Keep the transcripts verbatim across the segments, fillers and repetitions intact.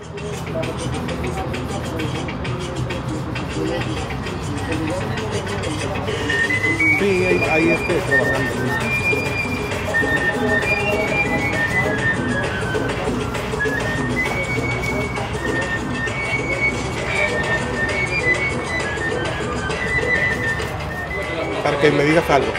Sí, ahí, ahí esté trabajando. Para que me digas algo.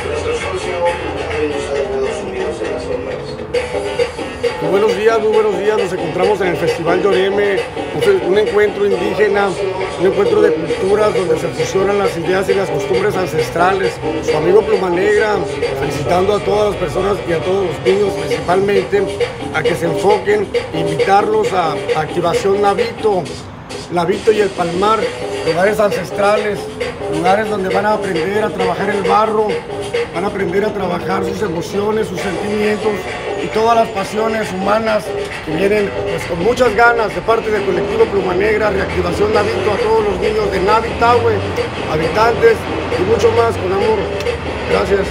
Muy buenos días, muy buenos días. Nos encontramos en el Festival de Oreme, un encuentro indígena, un encuentro de culturas donde se fusionan las ideas y las costumbres ancestrales. Su amigo Pluma Negra, felicitando a todas las personas y a todos los niños principalmente a que se enfoquen, invitarlos a Activación Navito, Navito y el Palmar, lugares ancestrales, lugares donde van a aprender a trabajar el barro, van a aprender a trabajar sus emociones, sus sentimientos y todas las pasiones humanas que vienen pues, con muchas ganas de parte del colectivo Pluma Negra, Reactivación Navito, a todos los niños de Navitahue, habitantes y mucho más con amor. Gracias.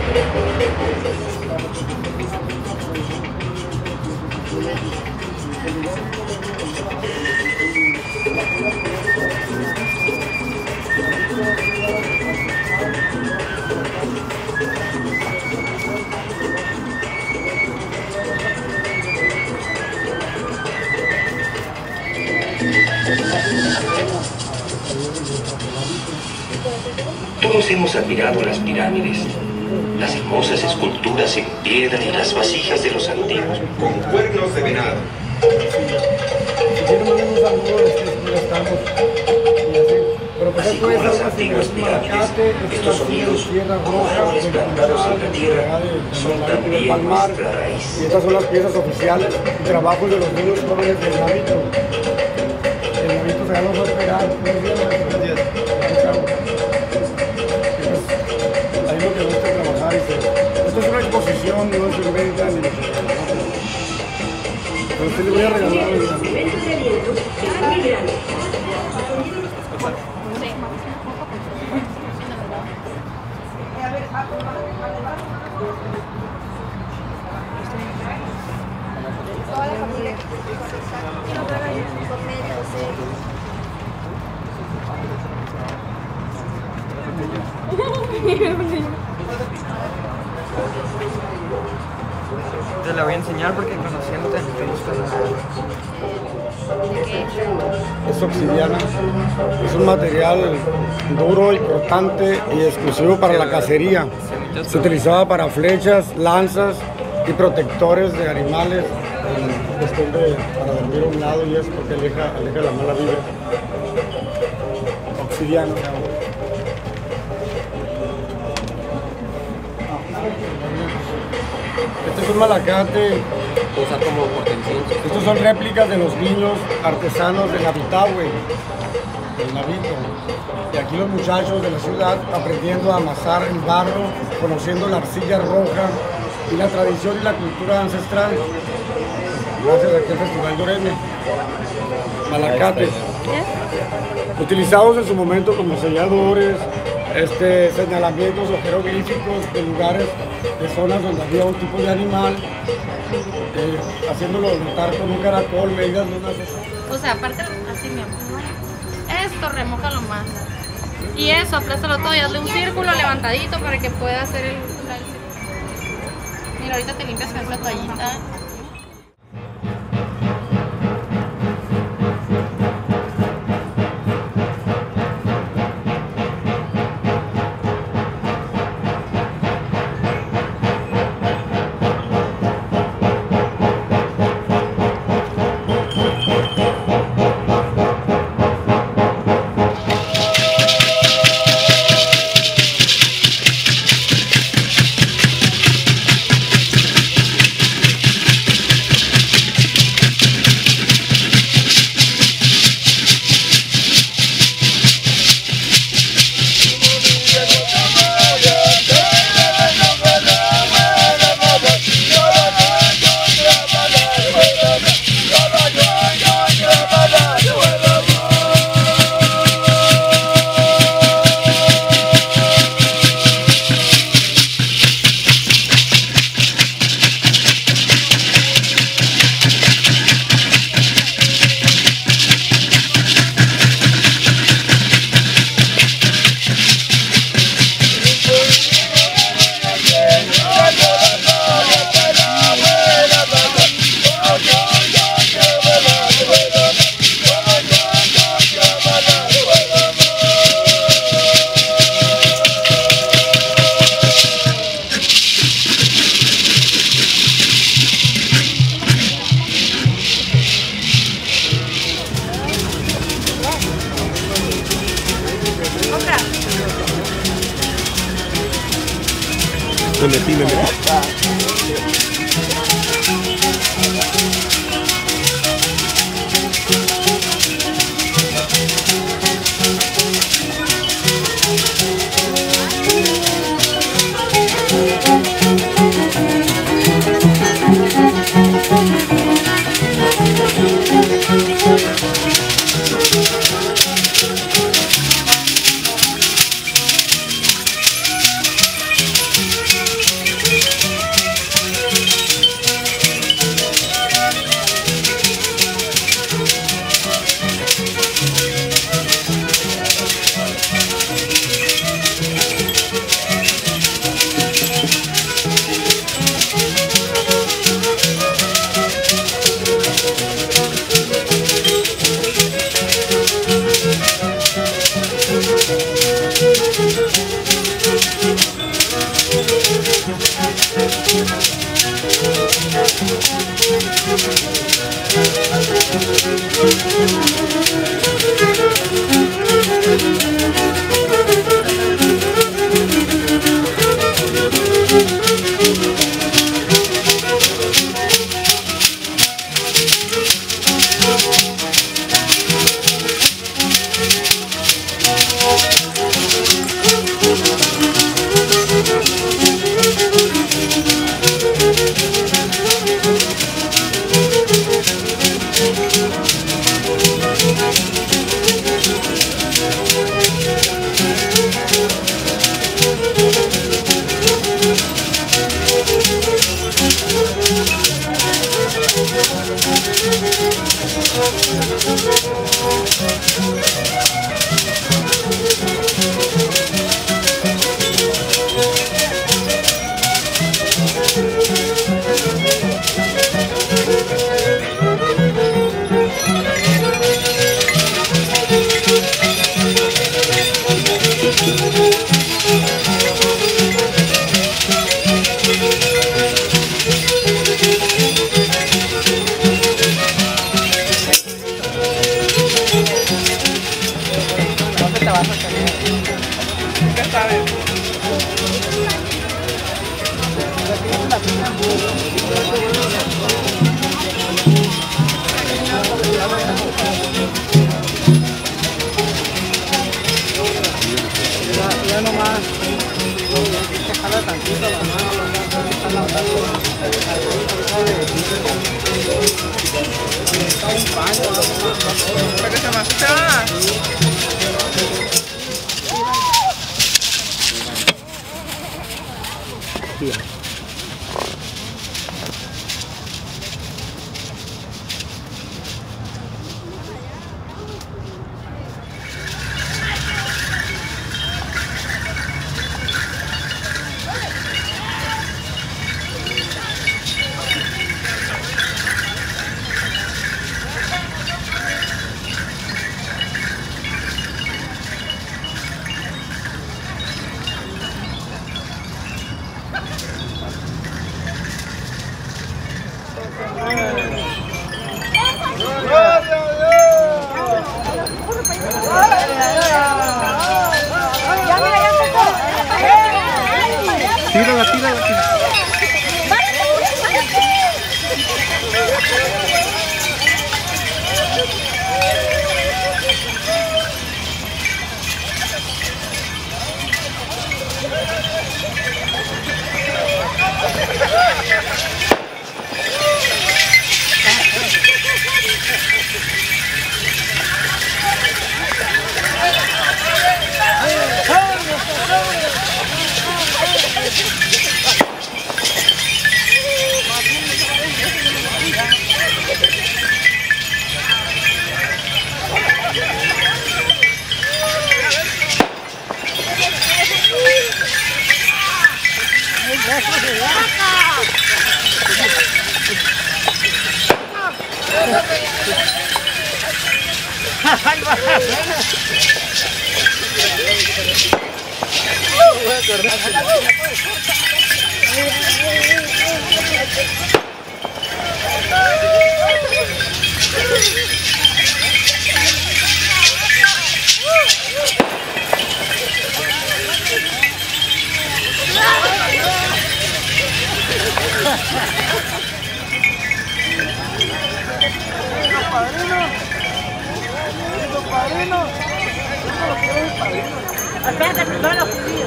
Todos hemos admirado las pirámides, las hermosas esculturas en piedra y las vasijas de los antiguos, con cuernos de venado. Así como las antiguas pirámides, estos sonidos, árboles plantados en la tierra, son también nuestra raíz. Y estas son las piezas oficiales y trabajos de los niños jóvenes del Navito. El Navito se va a esperar. Ahí lo que gusta trabajar. Esto es una exposición, no es venta ni. Pero usted le voy a regalar el toda la familia Te la voy a enseñar porque conociéndote te gusta la... Es obsidiana, es un material duro y cortante y exclusivo para la cacería. Se utilizaba para flechas, lanzas y protectores de animales en cuestión de, para dormir a un lado y eso porque aleja, aleja la mala vibra. Obsidiano. Este es un malacate. Usa como portencillo. Estos son réplicas de los niños artesanos de Navitahue, del Navito. Y aquí los muchachos de la ciudad aprendiendo a amasar el barro, conociendo la arcilla roja y la tradición y la cultura ancestral. Gracias a aquel Festival de Oreme. Malacate. Utilizados en su momento como selladores, este, señalamientos o jeroglíficos de lugares, de zonas donde había un tipo de animal, eh, haciéndolo notar con un caracol, medidas lunas. O sea, aparte, así mi amor. Esto, remójalo más. Y eso, aplástalo todo y hazle un círculo levantadito para que pueda hacer el... Mira, ahorita te limpias con esta toallita. Me metí, me metí. Tírala, tírala, tírala. padrino. Yo no quiero el padrino. Espérate, primero los judíos.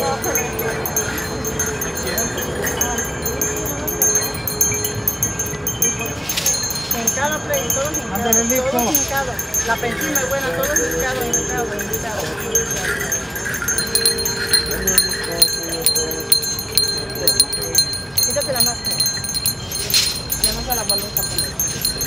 Hincado, play, todos hincados, todos hincados. La pensión es buena, todos hincados, hincados, hincados. Quítate la máscara. Ya no se la balanza por ahí.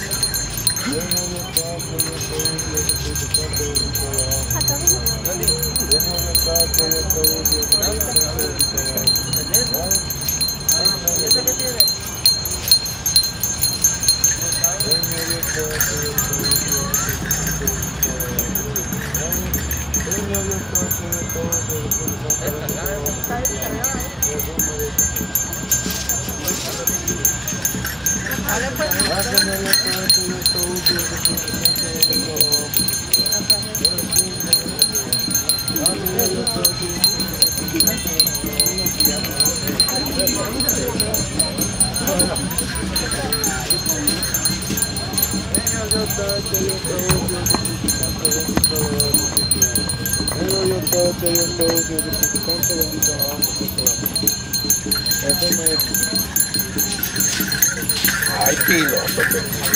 Ay, filósofo.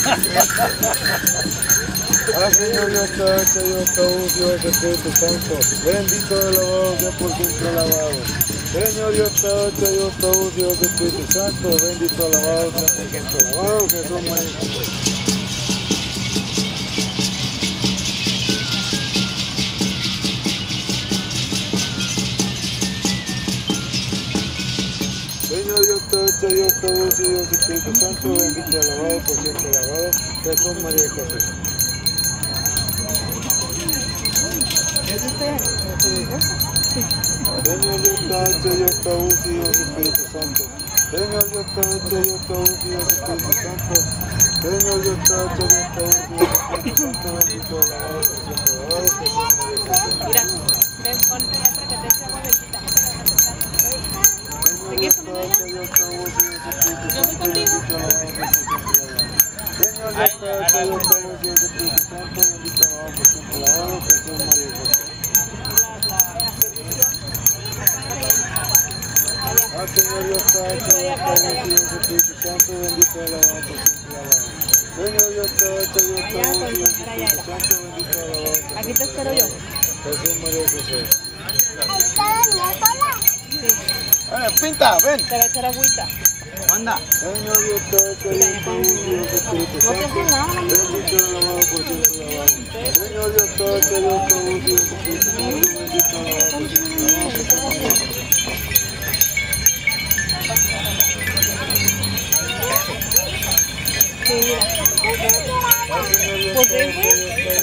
Ah, Señor Dios Santo, Dios Dios Espíritu Santo, bendito el lavado, ya por siempre lavado. Señor Dios Santo, Dios Dios Espíritu Santo, bendito el lavado, ya por siempre lavado, Jesús María. Señor Dios Santo, Dios Dios Espíritu Santo, bendito el lavado, por siempre lavado, Jesús María José. Señor Dios Santo, Dios Dios Espíritu Santo. Señor Dios Santo, Dios Dios Espíritu Santo. Señor Dios Santo, Dios Dios Espíritu Santo, bendito alabado, siempre alabado, Mira, ven, ponte ya para que te eche agua bendita. ¿Seguís conmigo ya? Yo voy contigo. Señor Dios Santo, Dios Espíritu Santo, bendito alabado, siempre alabado, Jesús María José. Ah, Señor Dios Santo, Dios Espíritu Santo, bendito alabado, siempre alabado. Señor Dios Santo, Dios Espíritu Santo, bendito alabado. Aquí te espero yo. Jesús María José. Eh, pinta, ven. Te voy a echar agüita. Anda. Señor Dios Santo, Dios Espíritu Santo, bendito alabado, por siempre alabado. Señor Dios Santo, Dios Espíritu Santo, bendito alabado, por siempre alabado, Jesús María José. Sí, mira. ¿Por qué?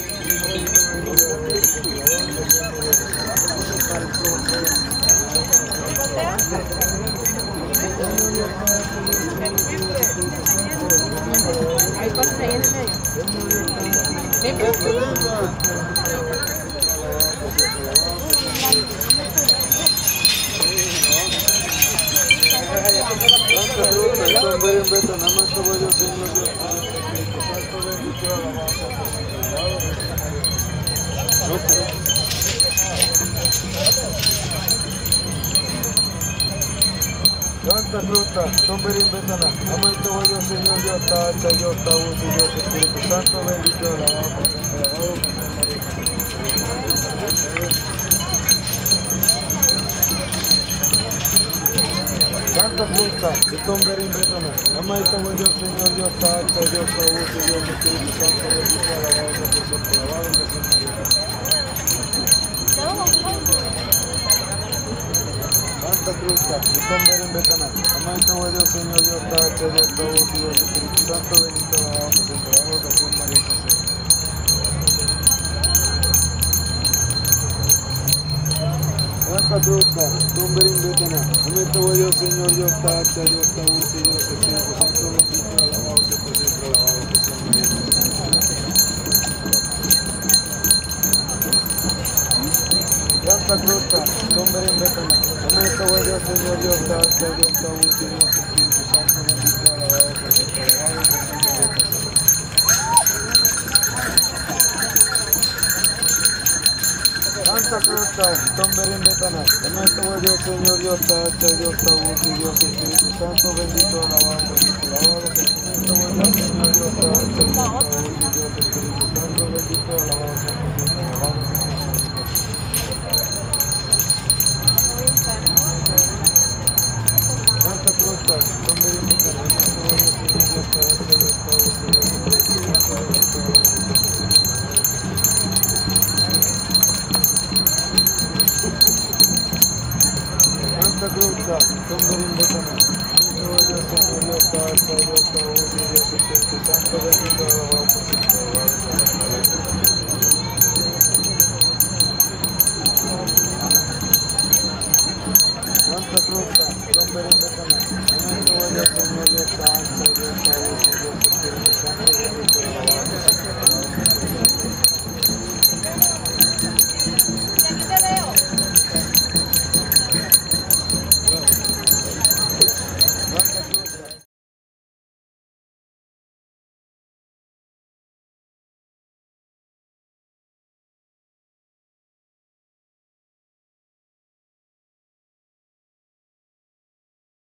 Hay cosas ahí en el medio. Ven, Santa fruta, tomberín betana, amante voyo Señor Dios Tacha, Dios Taús y Dios Espíritu Santo, bendito alabado, por siempre alabado, Santa fruta, tomberín betana, amante voyo Señor Dios Tacha, Dios Taús y Dios Espíritu Santo, bendito alabado, por siempre alabado, Jesús María. Santa Cruz, Tomberín Betana, amante voy Dios, Señor Dios Tacha, Dios Taús y Dios Espíritu Santo, bendito alabado, por siempre alabado, Jesús María José. Santa Cruz, Tomberín Betana, amante voy Dios, Señor Dios Tacha, Dios Taús y Dios Espíritu Santo, bendito alabado, siempre siempre alabado, Jesús María José. Santa Cruz, Tomberín Betana, amante voy Dios, Señor Dios Tacha, Dios Taús y Dios Espíritu Santo, bendito alabado, por siempre alabado, Jesús María José. Santa Cruz, Tomberín Betana. En esto Dios, Señor, Dios Tacha, Dios Taúti, Dios Espíritu Santo, bendito, alabado, alabado. En esto Dios, Señor, Dios Tacha, Dios Taúti, Dios Espíritu Santo, bendito, alabado, alabado. Santa Cruz, Tomberín Betana. En esto Dios, Señor, Dios Tacha, Dios Taúti, Dios Espíritu Santo, bendito, alabado. Santa Cruz, Tomberín Betana. Dios, Señor, Dios Tacha, Dios Taúti, Dios Espíritu Santo, bendito, alabado por siempre.